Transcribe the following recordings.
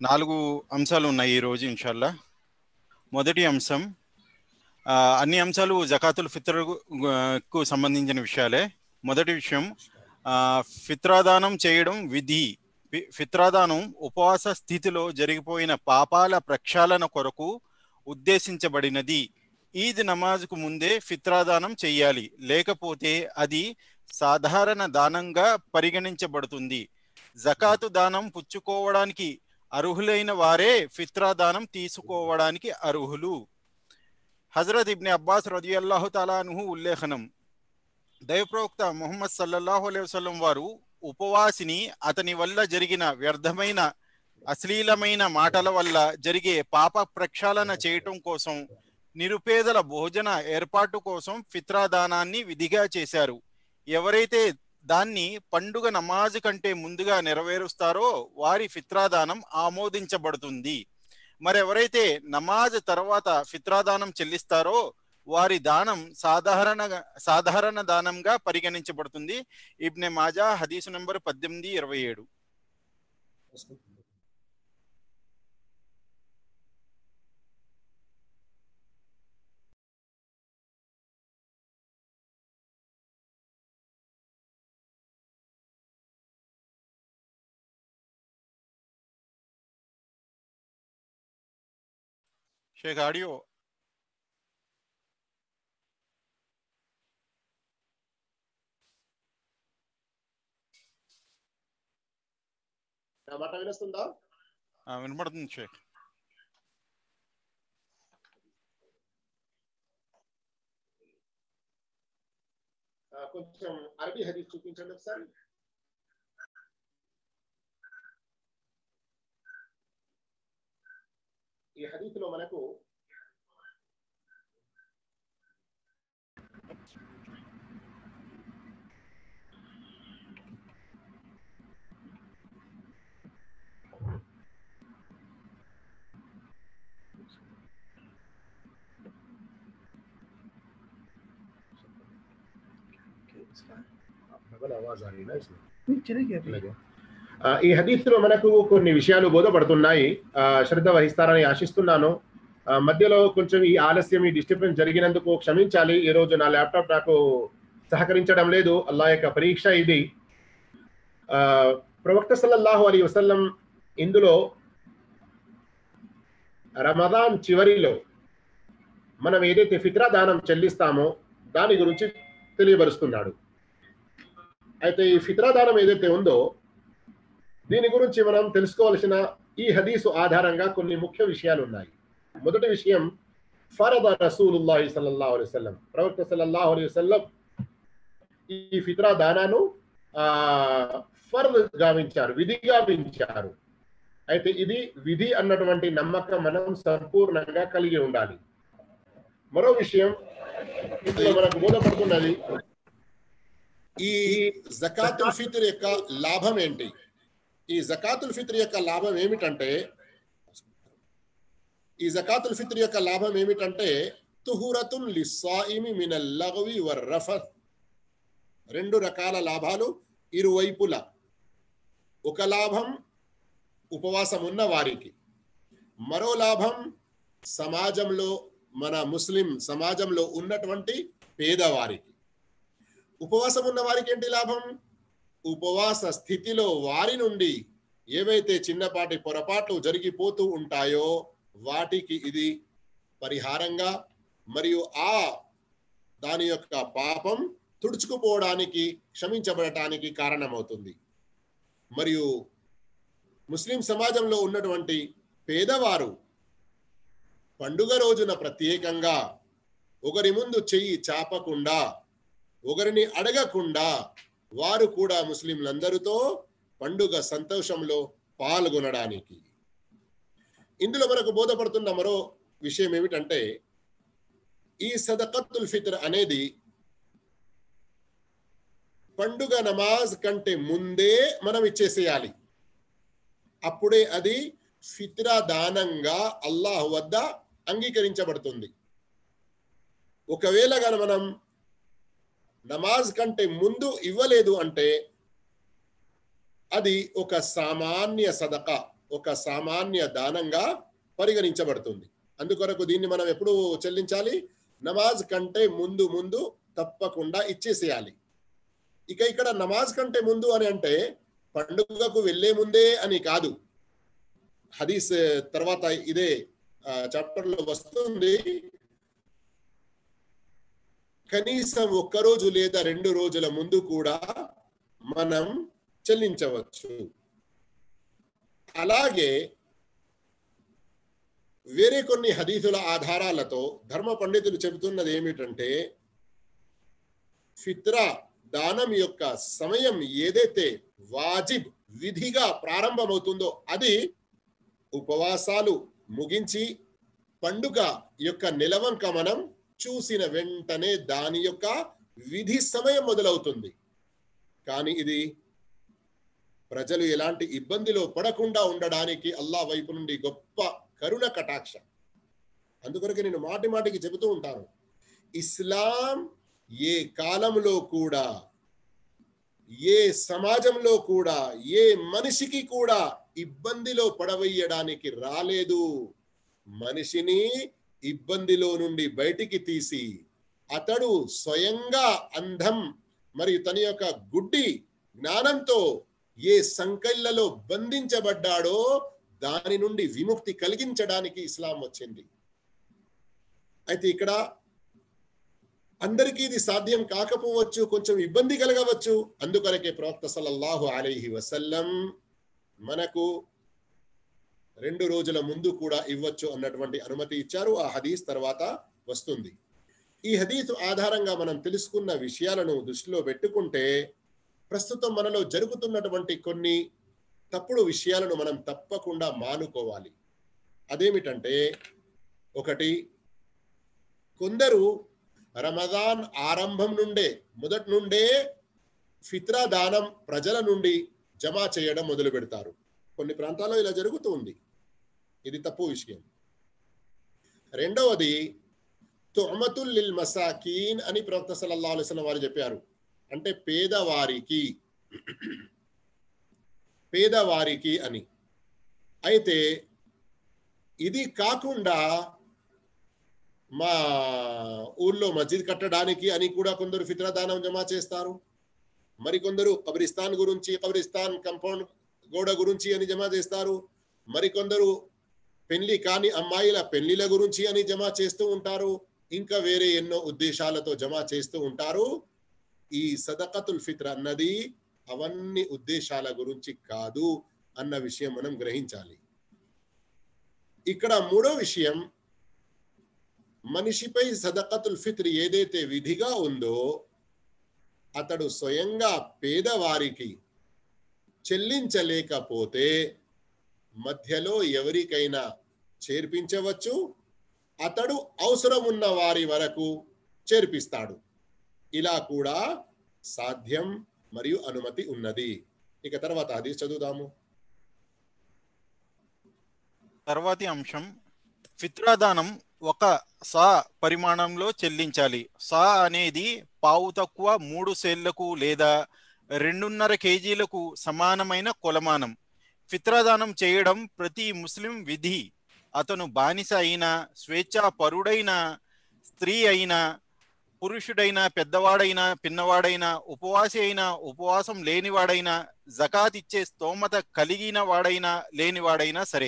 4 అంశాలు ఉన్నాయి ఈ రోజు ఇన్షాల్లా. మొదటి అంశం, అన్ని అంశాలు జకాతుల్ ఫిత్రకు సంబంధించిన విషయాలే. మొదటి విషయం, ఫిత్రాదానం చేయడం విధి. ఫిత్రాదానం ఉపవాస స్థితిలో జరిగిపోయిన పాపాల ప్రక్షాళన కొరకు ఉద్దేశించబడినది. ఈద్ నమాజ్కు ముందే ఫిత్రాదానం చెయ్యాలి, లేకపోతే అది సాధారణ దానంగా పరిగణించబడుతుంది. జకాతు దానం పుచ్చుకోవడానికి అర్హులైన వారే ఫిత్రాదానం తీసుకోవడానికి అర్హులు. హజరత్ ఇబ్నే అబ్బాస్ రదియల్లాహు తాలా అన్హు ఉల్లేఖనం, దైవప్రవక్త ముహమ్మద్ సల్లల్లాహు అలైహి వసల్లం వారు ఉపవాసిని అతని వల్ల జరిగిన వ్యర్థమైన అశ్లీలమైన మాటల వల్ల జరిగే పాప ప్రక్షాళన చేయటం కోసం నిరుపేదల భోజన ఏర్పాటు కోసం ఫిత్రాదానాన్ని విధిగా చేశారు. ఎవరైతే దాన్ని పండుగ నమాజ్ కంటే ముందుగా నెరవేరుస్తారో వారి ఫిత్రాదానం ఆమోదించబడుతుంది. మరెవరైతే నమాజ్ తర్వాత ఫిత్రాదానం చెల్లిస్తారో వారి దానం సాధారణ దానంగా పరిగణించబడుతుంది. ఇబ్నే మాజా హదీసు నంబర్ 1827. షేక్ ఆడియో. నా మాట వినిస్తుందా? వినపడుతుంది షేక్. కొంచెం అరబీ హదీస్ చూపించండి ఒకసారి. ఈ హదీస్లో మనకు ఈ హదీస్లో మనకు కొన్ని విషయాలు బోధపడుతున్నాయి. శ్రద్ధ వహిస్తారని ఆశిస్తున్నాను. మధ్యలో కొంచెం ఈ ఆలస్యం, ఈ డిస్టర్బెన్స్ జరిగినందుకు క్షమించాలి. ఈ రోజు నా ల్యాప్టాప్ నాకు సహకరించడం లేదు. అల్లాహ్ యొక్క పరీక్ష ఇది. ప్రవక్త సల్లల్లాహు అలైహి వసల్లం ఇందులో రమదాన్ చివరిలో మనం ఏదైతే ఫిత్రా దానం చెల్లిస్తామో దాని గురించి తెలియబరుస్తున్నాడు. అయితే ఈ ఫిత్రా దానం ఏదైతే ఉందో దీని గురించి మనం తెలుసుకోవాల్సిన ఈ హదీసు ఆధారంగా కొన్ని ముఖ్య విషయాలు ఉన్నాయి. మొదటి విషయం, ఫరద రసూలుల్లాహి సల్లల్లాహు అలైహి వసల్లం, ప్రవక్త సల్లల్లాహు అలైహి వసల్లం ఈ ఫిత్రా దానాను ఫర్ద్ గావించారు, విధి గావించారు. అయితే ఇది విధి అన్నటువంటి నమ్మకం మనం సంపూర్ణంగా కలిగి ఉండాలి. మరో విషయం ఇందులో మనకు బోధపడుతున్నది, ఈ జకాతుల్ ఫిత్ర్ యొక్క లాభం ఏంటి? ఈ జకాతుల్ ఫిత్ర్ యొక్క లాభం ఏమిటంటే తుహురతున్ లిస్సాయిమి మినల్ లగ్వి వర్-రఫత్. 2 రకాల లాభాలు ఇరువైపులా. ఒక లాభం ఉపవాసం ఉన్న వారికి, మరో లాభం సమాజంలో, మన ముస్లిం సమాజంలో ఉన్నటువంటి పేదవారికి. ఉపవాసం ఉన్న వారికి ఏంటి లాభం? ఉపవాస స్థితిలో వారి నుండి ఏవైతే చిన్నపాటి పొరపాట్లు జరిగిపోతూ ఉంటాయో వాటికి ఇది పరిహారంగా మరియు దాని యొక్క పాపం తుడుచుకుపోవడానికి, క్షమించబడటానికి కారణమవుతుంది. మరియు ముస్లిం సమాజంలో ఉన్నటువంటి పేదవారు పండుగ రోజున ప్రత్యేకంగా ఒకరి ముందు చెయ్యి చాపకుండా, ఒకరిని అడగకుండా వారు కూడా ముస్లింలందరితో పండుగ సంతోషంలో పాల్గొనడానికి. ఇందులో మనకు బోధపడుతున్న మరో విషయం ఏమిటంటే, ఈ సదకతుల్ ఫిత్ర్ అనేది పండుగ నమాజ్ కంటే ముందే మనం ఇచ్చేసేయాలి. అప్పుడే అది ఫిత్రా దానంగా అల్లాహ్ వద్ద అంగీకరించబడుతుంది. ఒకవేళ గాన మనం నమాజ్ కంటే ముందు ఇవ్వలేదు అంటే అది ఒక సామాన్య సదకా, ఒక సామాన్య దానంగా పరిగణించబడుతుంది. అందుకొరకు దీన్ని మనం ఎప్పుడు చెల్లించాలి? నమాజ్ కంటే ముందు ముందు తప్పకుండా ఇచ్చేసేయాలి. ఇక ఇక్కడ నమాజ్ కంటే ముందు అని అంటే పండుగకు వెళ్లే ముందే అని కాదు. హదీస్ తర్వాత ఇదే చాప్టర్ లో వస్తుంది. కనీసం 1 రోజు లేదా 2 రోజుల ముందు కూడా మనం చెల్లించవచ్చు. అలాగే వేరే కొన్ని హదీసుల ఆధారాలతో ధర్మ పండితులు చెబుతున్నది ఏమిటంటే, ఫిత్రా దానం యొక్క సమయం ఏదైతే వాజిబ్ విధిగా ప్రారంభమవుతుందో అది ఉపవాసాలు ముగించి పండుగ యొక్క నిలవంక మనం చూసిన వెంటనే దాని యొక్క విధి సమయం మొదలవుతుంది. కానీ ఇది ప్రజలు ఎలాంటి ఇబ్బందిలో పడకుండా ఉండడానికి అల్లాహ్ వైపు నుండి గొప్ప కరుణ కటాక్ష. అందుకొరకు నేను మాటి మాటికి చెబుతూ ఉంటాను, ఇస్లాం ఏ కాలంలో కూడా, ఏ సమాజంలో కూడా, ఏ మనిషికి కూడా ఇబ్బందిలో పడవేయడానికి రాలేదు. మనిషిని ఇబ్బందిలో నుండి బయటికి తీసి అతడు స్వయంగా అంధం మరియు తన యొక్క గుడ్డి జ్ఞానంతో ఏ సంకల్లలో బంధించబడ్డాడో దాని నుండి విముక్తి కలిగించడానికి ఇస్లాం వచ్చింది. అయితే ఇక్కడ అందరికీ ఇది సాధ్యం కాకపోవచ్చు, కొంచెం ఇబ్బంది కలగవచ్చు. అందుకొరకే ప్రవక్త సల్లల్లాహు అలైహి వసల్లం మనకు 2 రోజుల ముందు కూడా ఇవ్వచ్చు అన్నటువంటి అనుమతి ఇచ్చారు. ఆ హదీస్ తర్వాత వస్తుంది. ఈ హదీస్ ఆధారంగా మనం తెలుసుకున్న విషయాలను దృష్టిలో పెట్టుకుంటే ప్రస్తుతం మనలో జరుగుతున్నటువంటి కొన్ని తప్పుడు విషయాలను మనం తప్పకుండా మానుకోవాలి. అదేమిటంటే, ఒకటి, కొందరు రమదాన్ ఆరంభం నుండే మొదటి నుండే ఫిత్రా దానం ప్రజల నుండి జమా చేయడం మొదలు పెడతారు. కొన్ని ప్రాంతాల్లో ఇలా జరుగుతూ ఉంది. ఇది తప్పు విషయం. రెండవది, తుఅమతుల్ లిల్ మసాకీన్ అని ప్రవక్త సల్లల్లాహు అలైహి వసల్లం వారు చెప్పారు. అంటే పేదవారికి అని. అయితే ఇది కాకుండా మా ఊర్లో మస్జిద్ కట్టడానికి అని కూడా కొందరు ఫిత్రా దానం జమా చేస్తారు. మరికొందరు కబ్రిస్తాన్ గురించి, కబ్రిస్తాన్ కంపౌండ్ గోడ గురించి అని జమా చేస్తారు. మరికొందరు పెళ్లి కాని అమ్మాయిల పెళ్లిల గురించి అని జమా చేస్తూ ఉంటారు. ఇంకా వేరే ఎన్నో ఉద్దేశాలతో జమా చేస్తూ ఉంటారు. ఈ సదకతుల్ ఫిత్ర్ అన్నది అవన్నీ ఉద్దేశాల గురించి కాదు అన్న విషయం మనం గ్రహించాలి. ఇక్కడ మూడో విషయం, మనిషిపై సదకతుల్ ఫిత్ర్ ఏదైతే విధిగా ఉందో అతడు స్వయంగా పేదవారికి చెల్లించలేకపోతే మధ్యలో ఎవరికైనా చేర్పించవచ్చు. అతడు అవసరం ఉన్న వారి వరకు చేర్పిస్తాడు. ఇలా కూడా సాధ్యం మరియు అనుమతి ఉన్నది. ఇక తర్వాత హదీస్ చదువుదాము. తర్వాతి అంశం, ఫిత్రాదానం 1 సా పరిమాణంలో చెల్లించాలి. సా అనేది పావు తక్కువ 3 సేళ్లకు లేదా 2.5 కేజీలకు సమానమైన కొలమానం. ఫిత్రాదానం చేయడం ప్రతి ముస్లిం విధి. అతను బానిస అయినా, స్వేచ్ఛాపరుడైనా, స్త్రీ అయినా, పురుషుడైనా, పెద్దవాడైనా, పిన్నవాడైనా, ఉపవాసి అయినా, ఉపవాసం లేనివాడైనా, జకాత్ ఇచ్చే స్తోమత కలిగిన వాడైనా లేనివాడైనా సరే.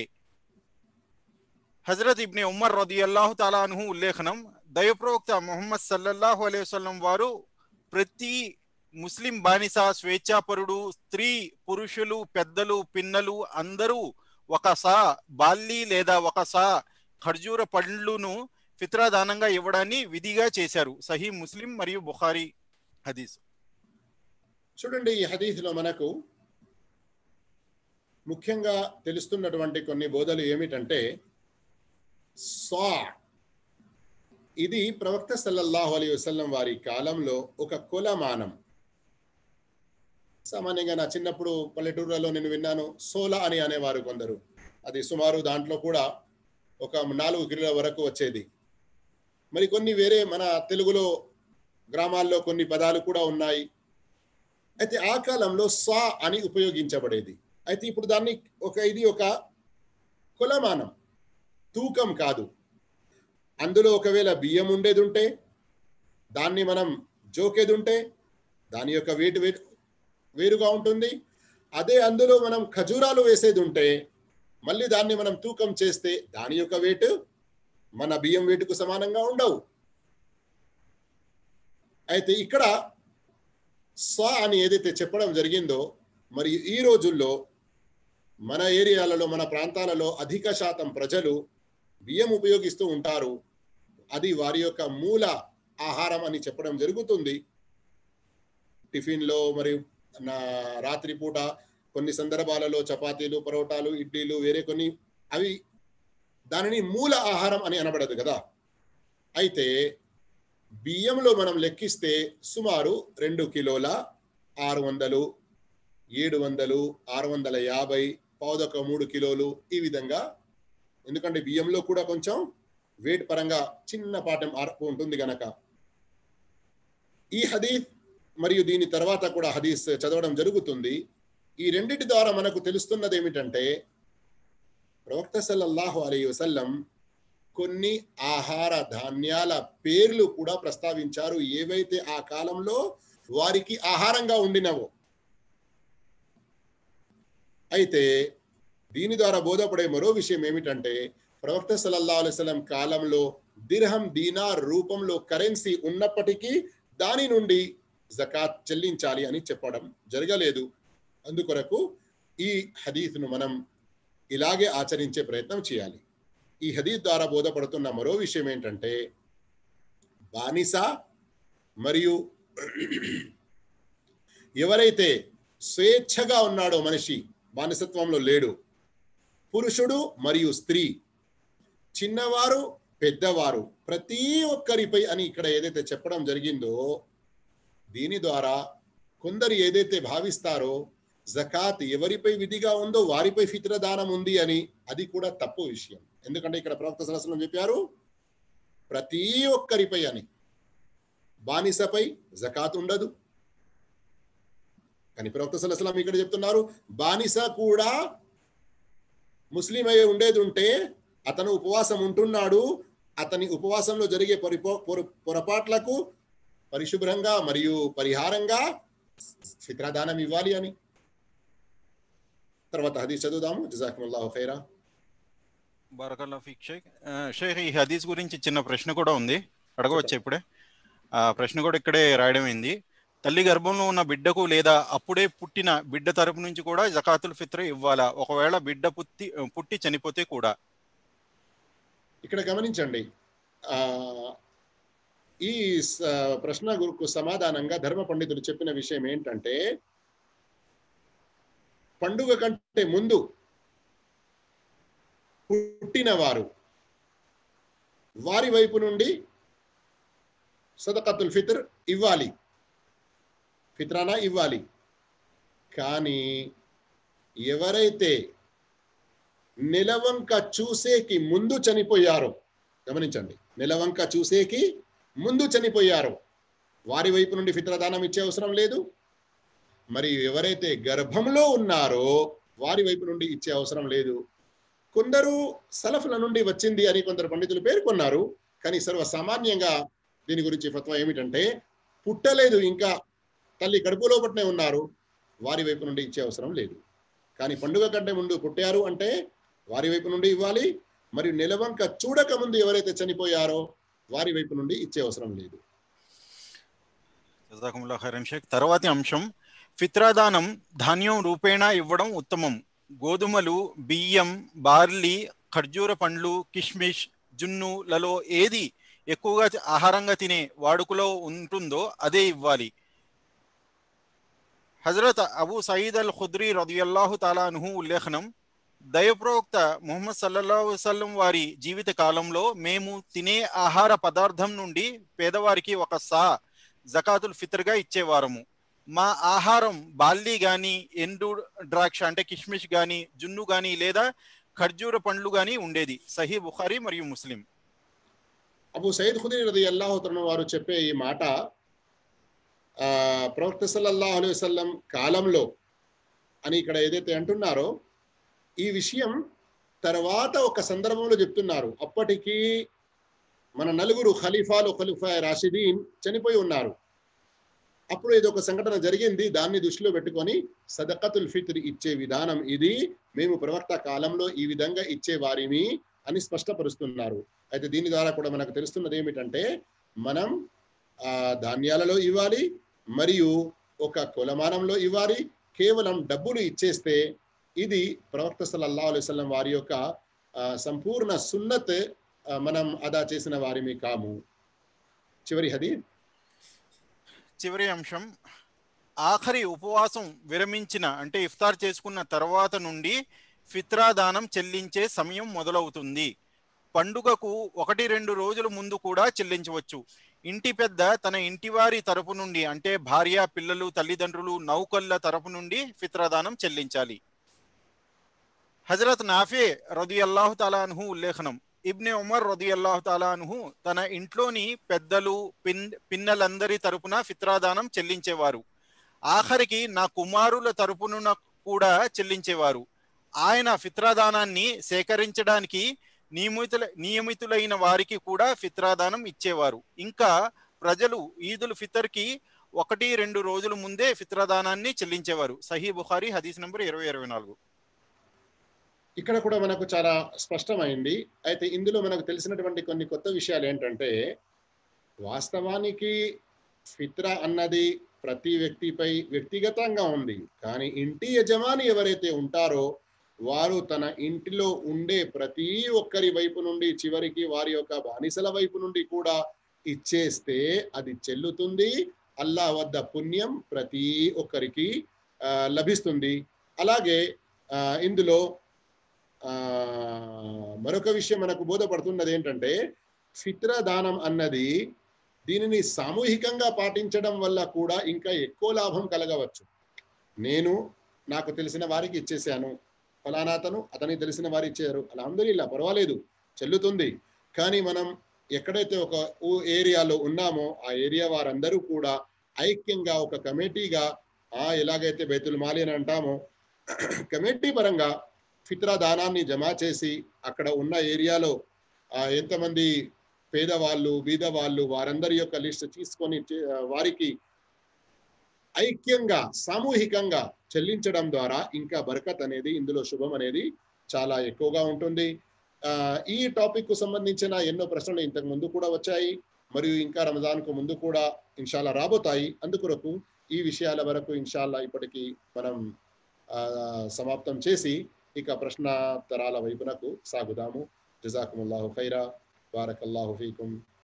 హజరత్ ఇబ్నే ఉమర్ రదియల్లాహు తాలా అన్హు ఉల్లేఖనం, దైవప్రవక్త ముహమ్మద్ సల్లల్లాహు అలైహి వసల్లం వారు ప్రతి ముస్లిం బానిస, స్వేచ్ఛాపరుడు, స్త్రీ, పురుషులు, పెద్దలు, పిన్నలు అందరూ 1 సా బాల్లి లేదా 1 సా ఖర్జూర పండ్లును ఫిత్రా దానంగా ఇవ్వడాన్ని విధిగా చేశారు. సహీ ముస్లిం మరియు బుఖారీ హదీస్. చూడండి, ఈ హదీస్ లో మనకు ముఖ్యంగా తెలుస్తున్నటువంటి కొన్ని బోధలు ఏమిటంటే, సా ఇది ప్రవక్త సల్లల్లాహు అలైహి వసల్లం వారి కాలంలో ఒక కొలమానం. సామాన్యంగా నా చిన్నప్పుడు పల్లెటూరులలో నేను విన్నాను, సోలా అని అనేవారు కొందరు. అది సుమారు దాంట్లో కూడా ఒక 4 కిలోల వరకు వచ్చేది. మరి కొన్ని వేరే మన తెలుగులో గ్రామాల్లో కొన్ని పదాలు కూడా ఉన్నాయి. అయితే ఆ కాలంలో సా అని ఉపయోగించబడేది. అయితే ఇప్పుడు దాన్ని ఇది ఒక కొలమానం, తూకం కాదు. అందులో ఒకవేళ బియ్యం ఉండేది ఉంటే, దాన్ని మనం జోకేది ఉంటే దాని యొక్క వెయిట్ వేరుగా ఉంటుంది. అదే అందులో మనం ఖజూరాలు వేసేది ఉంటే మళ్ళీ దాన్ని మనం తూకం చేస్తే దాని యొక్క వెయిట్ మన బియ్యం వెయిట్కు సమానంగా ఉండవు. అయితే ఇక్కడ సా అని ఏదైతే చెప్పడం జరిగిందో, మరి ఈ రోజుల్లో మన ఏరియాలలో, మన ప్రాంతాలలో అధిక శాతం ప్రజలు బియ్యం ఉపయోగిస్తూ ఉంటారు. అది వారి యొక్క మూల ఆహారం అని చెప్పడం జరుగుతుంది. టిఫిన్లో మరియు రాత్రిపూట కొన్ని సందర్భాలలో చపాతీలు, పరోటాలు, ఇడ్లీలు, వేరే కొన్ని, అవి దానిని మూల ఆహారం అని అనబడదు కదా. అయితే బియ్యంలో మనం లెక్కిస్తే సుమారు 2 కిలోల 600, 700, 650, పావుదొక 3 కిలోలు, ఈ విధంగా. ఎందుకంటే బియ్యంలో కూడా కొంచెం వెయిట్ పరంగా చిన్నపాటి మార్పు ఉంటుంది గనక. ఈ హదీస్ మరియు దీని తర్వాత కూడా హదీస్ చదవడం జరుగుతుంది. ఈ రెండిటి ద్వారా మనకు తెలుస్తున్నది ఏమిటంటే, ప్రవక్త సల్లల్లాహు అలైహి వసల్లం కొన్ని ఆహార ధాన్యాల పేర్లు కూడా ప్రస్తావించారు, ఏవైతే ఆ కాలంలో వారికి ఆహారంగా ఉండినవో. అయితే దీని ద్వారా బోధపడే మరో విషయం ఏమిటంటే, ప్రవక్త సల్లల్లాహు అలైహి వసల్లం కాలంలో దిర్హం, దీనార్ రూపంలో కరెన్సీ ఉన్నప్పటికీ దాని నుండి జకాత్ చెల్లించాలి అని చెప్పడం జరగలేదు. అందుకొరకు ఈ హదీస్ను మనం ఇలాగే ఆచరించే ప్రయత్నం చేయాలి. ఈ హదీస్ ద్వారా బోధపడుతున్న మరో విషయం ఏంటంటే, బానిస మరియు ఎవరైతే స్వేచ్ఛగా ఉన్నాడో మనిషి, బానిసత్వంలో లేడు, పురుషుడు మరియు స్త్రీ, చిన్నవారు, పెద్దవారు, ప్రతి ఒక్కరిపై అని ఇక్కడ ఏదైతే చెప్పడం జరిగిందో, దీని ద్వారా కొందరు ఏదైతే భావిస్తారో జకాత్ ఎవరిపై విధిగా ఉందో వారిపై ఫిత్ర దానం ఉంది అని, అది కూడా తప్పు విషయం. ఎందుకంటే ఇక్కడ ప్రవక్త సల్లల్లాహు అలైహి వసల్లం చెప్పారు ప్రతి ఒక్కరిపై అని. బానిసపై జకాత్ ఉండదు. కానీ ప్రవక్త సల్లల్లాహు అలైహి వసల్లం ఇక్కడ చెప్తున్నారు, బానిస కూడా ముస్లిం అయి ఉండేది ఉంటే అతను ఉపవాసం ఉంటున్నాడు, అతని ఉపవాసంలో జరిగే పొరపాట్లకు పరిశుభ్రంగా మరియు పరిహారంగా ఫిత్రాదానం ఇవ్వాలి అని. తర్వాత హదీస్ చదువుదాము. జజాకుముల్లాహు ఖైరా. బారకల్లాహు ఫీక్ షేక్. షేక్, ఈ హదీస్ గురించి చిన్న ప్రశ్న కూడా ఉంది, అడగవచ్చు ఇప్పుడే? ఆ ప్రశ్న కూడా ఇక్కడే రాయడమైంది. తల్లి గర్భంలో ఉన్న బిడ్డకు లేదా అప్పుడే పుట్టిన బిడ్డ తరపు నుంచి కూడా జకాతుల్ ఫిత్ర్ ఇవ్వాలా, ఒకవేళ బిడ్డ పుట్టి చనిపోతే కూడా? ఇక్కడ గమనించండి, ఈ ప్రశ్నకు సమాధానంగా ధర్మ పండితులు చెప్పిన విషయం ఏంటంటే, పండుగ కంటే ముందు పుట్టిన వారి వైపు నుండి సదకతుల్ ఫిత్ర్ ఇవ్వాలి, ఫిత్రానా ఇవ్వాలి. కానీ ఎవరైతే నెలవంక చూసేకి ముందు చనిపోయారో, గమనించండి, నెలవంక చూసేకి ముందు చనిపోయారో వారి వైపు నుండి ఫిత్రదానం ఇచ్చే అవసరం లేదు. మరి ఎవరైతే గర్భంలో ఉన్నారో వారి వైపు నుండి ఇచ్చే అవసరం లేదు. కొందరు సలఫ్ల నుండి వచ్చింది అని కొందరు పండితులు పేర్కొన్నారు. కానీ సర్వసామాన్యంగా దీని గురించి ఫత్వా ఏమిటంటే, పుట్టలేదు, ఇంకా తల్లి కడుపు లోపటనే ఉన్నారు, వారి వైపు నుండి ఇచ్చే అవసరం లేదు. కానీ పండుగ కంటే ముందు పుట్టారు అంటే వారి వైపు నుండి ఇవ్వాలి. మరియు నెలవంక చూడక ముందు ఎవరైతే చనిపోయారో వారి వైపు నుండి ఇచ్చే అవసరం లేదు. జజాకుముల్లాహు ఖైరన్ షేక్. తర్వాతి అంశం, ఫిత్రాదానం ధాన్యం రూపేణా ఇవ్వడం ఉత్తమం. గోధుమలు, బియ్యం, బార్లీ, ఖర్జూర పండ్లు, కిష్మిష్, జున్నులలో ఏది ఎక్కువగా ఆహారంగా తినే వాడుకలో ఉంటుందో అదే ఇవ్వాలి. హజరత్ అబూ సయీద్ అల్ ఖుద్రీ రదియల్లాహు తాలా అన్హు ఉల్లేఖనం, దైవప్రవక్త ముహమ్మద్ సల్లల్లాహు అలైహి వసల్లం వారి జీవిత కాలంలో మేము తినే ఆహార పదార్థం నుండి పేదవారికి ఒక సా జకాతుల్ ఫిత్ర్గా ఇచ్చేవారము. మా ఆహారం బాల్లీ గాని, ఎండు ద్రాక్ష అంటే కిష్మిష్ గాని, జున్ను గాని లేదా ఖర్జూర పండ్లు గాని ఉండేది. సహీ బుఖారీ మరియు ముస్లిం. అబూ సయీద్ ఖుద్రీ రదియల్లాహు తఆలా వారు చెప్పే ఈ మాట ప్రవక్త సల్లల్లాహు అలైహి వసల్లం కాలంలో అని ఇక్కడ ఏదైతే అంటున్నారో, ఈ విషయం తర్వాత ఒక సందర్భంలో చెప్తున్నారు, అప్పటికి మన నలుగురు ఖలీఫా రాషిదీన్ చనిపోయి ఉన్నారు. అప్పుడు ఏదో ఒక సంఘటన జరిగింది, దాన్ని దృష్టిలో పెట్టుకొని సదకతుల్ ఫిత్ర్ ఇచ్చే విధానం ఇది, మేము ప్రవక్త కాలంలో ఈ విధంగా ఇచ్చే వారిని అని స్పష్టపరుస్తున్నారు. అయితే దీని ద్వారా కూడా మనకు తెలుస్తున్నది ఏమిటంటే, మనం ధాన్యాలలో ఇవ్వాలి, మరియు ఒక కులమానంలో ఇవ్వాలి. కేవలం డబ్బులు ఇచ్చేస్తే ఇది ప్రవక్త సల్లల్లాహు అలైహి వసల్లం వారి యొక్క సంపూర్ణ సున్నత్ మనం అదా చేసిన వారిమి కాము. చివరి అంశం, ఆఖరి ఉపవాసం విరమించిన అంటే ఇఫ్తార్ చేసుకున్న తర్వాత నుండి ఫిత్రా దానం చెల్లించే సమయం మొదలవుతుంది. పండుగకు 1-2 రోజుల ముందు కూడా చెల్లించవచ్చు. ఇంటి పెద్ద తన ఇంటివారి తరపు నుండి అంటే భార్య, పిల్లలు, తల్లిదండ్రులు, నౌకళ్ళ తరపు నుండి ఫిత్రా దానం చెల్లించాలి. హజరత్ నాఫే రదియల్లాహు తాలా అన్హు ఉల్లేఖనం, ఇబ్నె ఉమర్ రదియల్లాహు తాలా అన్హు తన ఇంట్లోని పెద్దలు, పిన్నలందరి తరపున ఫిత్రాదానం చెల్లించేవారు. ఆఖరికి నా కుమారుల తరపున కూడా చెల్లించేవారు. ఆయన ఫిత్రాదానాన్ని సేకరించడానికి నియమితులైన వారికి కూడా ఫిత్రాదానం ఇచ్చేవారు. ఇంకా ప్రజలు ఈదుల్ ఫితర్కి 1-2 రోజుల ముందే ఫిత్రాదానాన్ని చెల్లించేవారు. సహీ బుఖారీ హదీస్ నంబర్ 2024. ఇక్కడ కూడా మనకు చాలా స్పష్టమైంది. అయితే ఇందులో మనకు తెలిసినటువంటి కొన్ని కొత్త విషయాలు ఏంటంటే, వాస్తవానికి ఫిత్రా అన్నది ప్రతి వ్యక్తిపై వ్యక్తిగతంగా ఉంది. కానీ ఇంటి యజమాని ఎవరైతే ఉంటారో వారు తన ఇంటిలో ఉండే ప్రతి ఒక్కరి వైపు నుండి చివరికి వారి యొక్క బానిసల వైపు నుండి కూడా ఇచ్చేస్తే అది చెల్లుతుంది. అల్లా వద్ద పుణ్యం ప్రతి ఒక్కరికి లభిస్తుంది. అలాగే ఇందులో మరొక విషయం మనకు బోధపడుతున్నది ఏంటంటే, ఫిత్రా దానం అన్నది దీనిని సామూహికంగా పాటించడం వల్ల కూడా ఇంకా ఎక్కువ లాభం కలగవచ్చు. నేను నాకు తెలిసిన వారికి ఇచ్చేసాను, ఫలానాతను అతనికి తెలిసిన వారు ఇచ్చారు, అల్హమ్దులిల్లాహ్ పర్వాలేదు చెల్లుతుంది. కానీ మనం ఎక్కడైతే ఒక ఏరియాలో ఉన్నామో ఆ ఏరియా వారందరూ కూడా ఐక్యంగా ఒక కమిటీగా ఎలాగైతే బైతుల్ మాలి అని అంటామో కమిటీ పరంగా ఫిత్రా దానాన్ని జమా చేసి అక్కడ ఉన్న ఏరియాలో ఎంతమంది పేదవాళ్ళు, బీదవాళ్ళు వారందరి యొక్క లిస్ట్ తీసుకొని వారికి ఐక్యంగా సామూహికంగా చెల్లించడం ద్వారా ఇంకా బరకత్ అనేది, ఇందులో శుభం అనేది చాలా ఎక్కువగా ఉంటుంది. ఈ టాపిక్ కు సంబంధించిన ఎన్నో ప్రశ్నలు ఇంతకు ముందు కూడా వచ్చాయి, మరియు ఇంకా రంజాన్ కు ముందు కూడా ఇన్షాల్లా రాబోతాయి. అందుకొరకు ఈ విషయాల వరకు ఇన్షాల్లా ఇప్పటికీ మనం సమాప్తం చేసి ఇక ప్రశ్నోత్తరాల వైపునకు సాగుదాము. జజాకుముల్లాహు ఖైరా, బారకల్లాహు ఫీకుం.